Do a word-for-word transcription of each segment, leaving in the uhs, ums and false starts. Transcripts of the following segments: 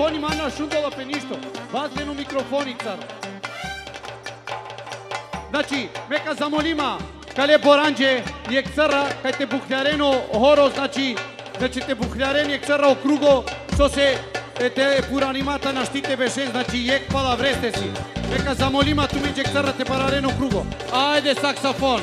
microfonima našao dola pe ništo. Vazlenu mikrofonik, car. Znači, meka zamolima, kale boranđe, jek cara, kaj te buhljareno horo, znači, da će te buhljaren jek cara okrugo, što se te puranimata naštite beše, znači, jek pala vreste si. Meka zamolima, tu mi jek cara te parareno okrugo. Ajde, saksafon.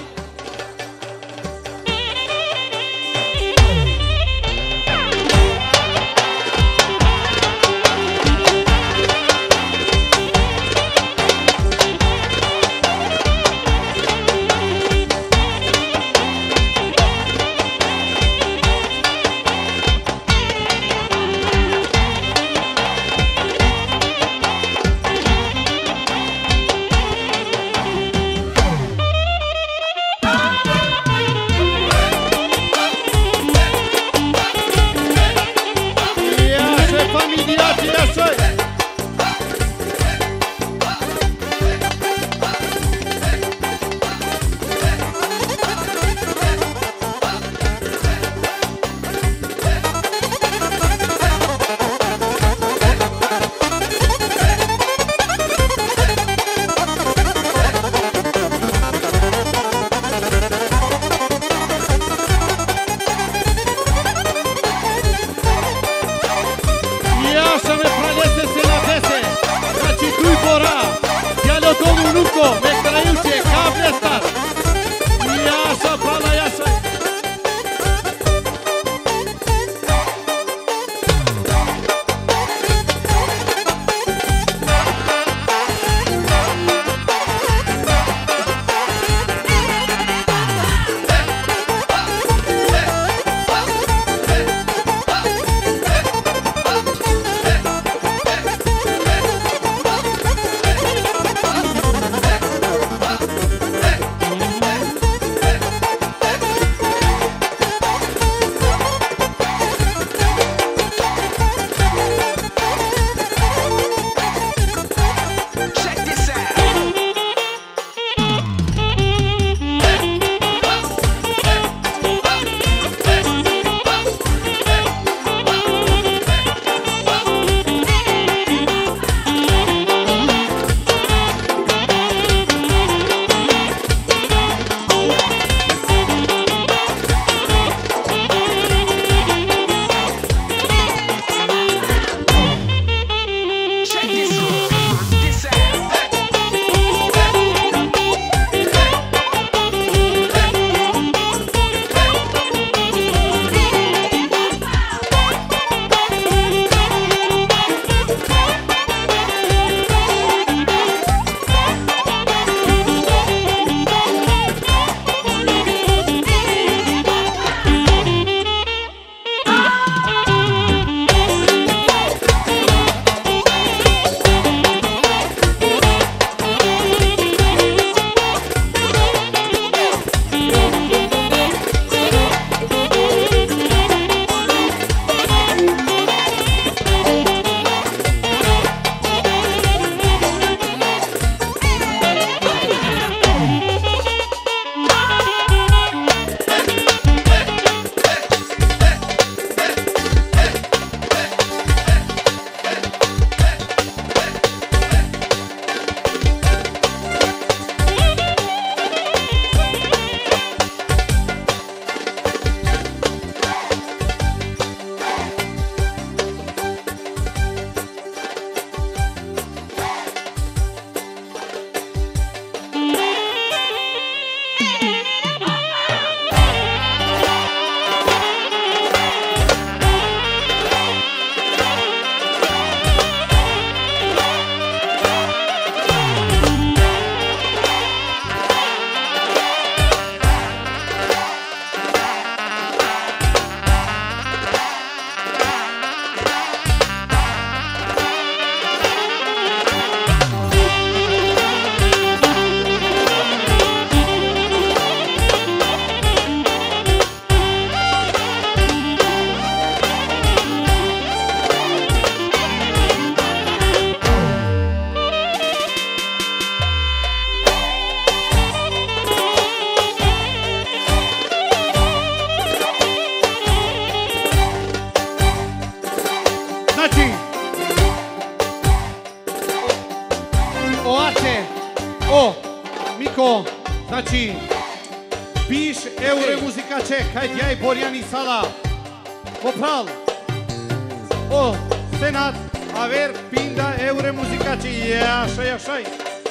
Miko, znači, piš eure muzikače, kaj djaj Borjani Sala. Popral. O, senat, aver, pinda eure muzikače. Jašaj, jašaj.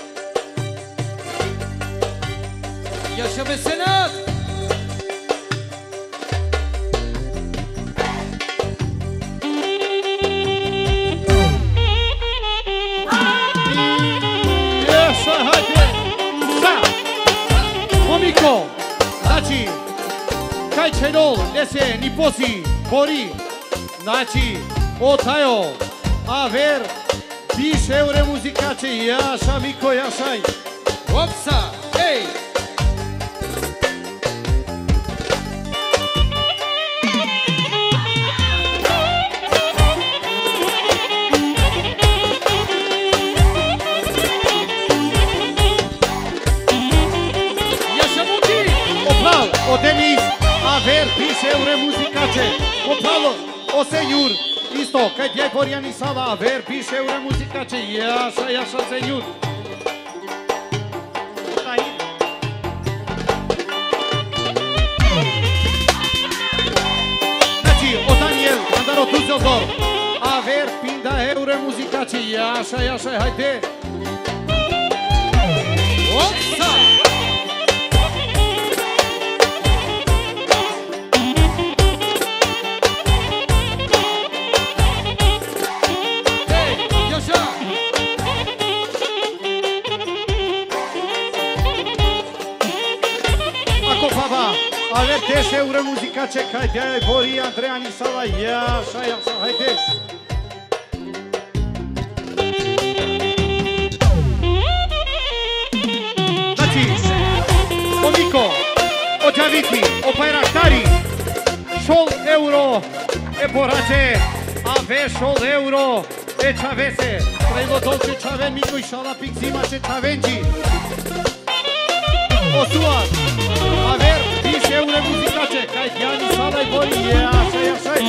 Yaşa be senat. Miko, znači, kaj čenol, lese, ni posi, bori, znači, otajo, aver, piš eure muzikače, jaša, Miko, jašaj. Opsa, ej. O Denis, aver, piše eure muzikače. O Pavlo, o senjur, isto, kaj djaj Borjani Sala, aver, piše eure muzikače. Jaša, jaša, senjur. Znači, o Daniel, Andaro Tuzeldor, aver, pinda eure muzikače. Jaša, jaša, hajde. Opsa. Aver, deși eure muzikače, kaj djaj Bori, Andreea Nisala, jaša, jaša, hajde. Znači, o Miko, o Džaviti, o Bajraktari, šol euro, e Borače, ave šol euro, e Čavese, trajlo dolče Čaven, Miko i šala pik zima će Čavenđi. O Suat, aver, piše eure muzikače, kaj djani Sala i Bori, jašaj, jašaj.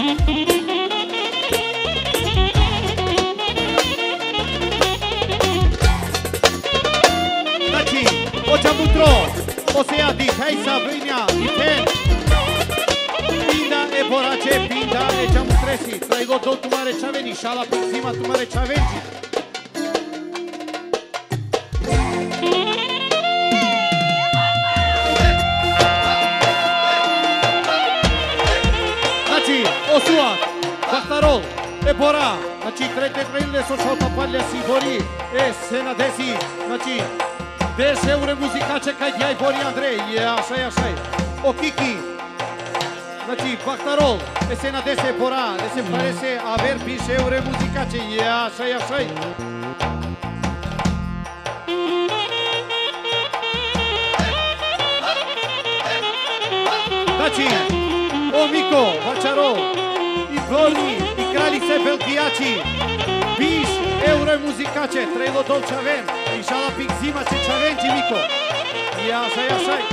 Znači, o Čamutro, o Sejadi, kaj Sabrinja i Pen, pinda e Borače, pinda e Čamutresi, trajgo do tumare Čaveni, šala pik zima tumare Čavenđi. O Suat, Bahtarol, e Bora, znači trete trăinile s-o ceau tapalea si Bori, e Sena Desi, znači deși eure muzicace ca djai Bori Andrei, e așa, e așa. O Kiki, znači Bahtarol, e Sena Desi, e Bora, e se parece aver piše eure muzicace, e așa, e așa. Znači, o Miko, Vačarol, i Gorni, i Kraljice Belgijači, piš eure muzikače, trejlo dol Čaven, i šala pik zima će Čavenđi, Miko. Jašaj, jašaj.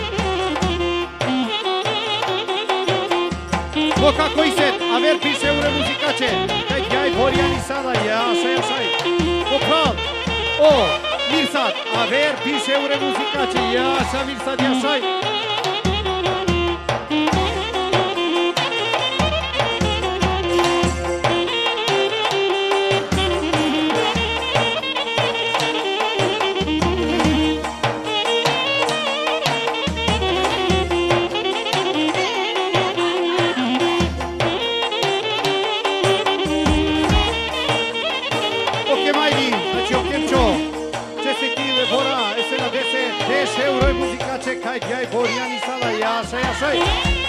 Ko kako iset, aver piš eure muzikače, kaj djaj Borjani Sala, jašaj, jašaj. Ko prav, o Mirsad, aver piš eure muzikače, jaša Mirsad, jašaj. Kaj djaj Borjani Sala, jašaj, jašaj.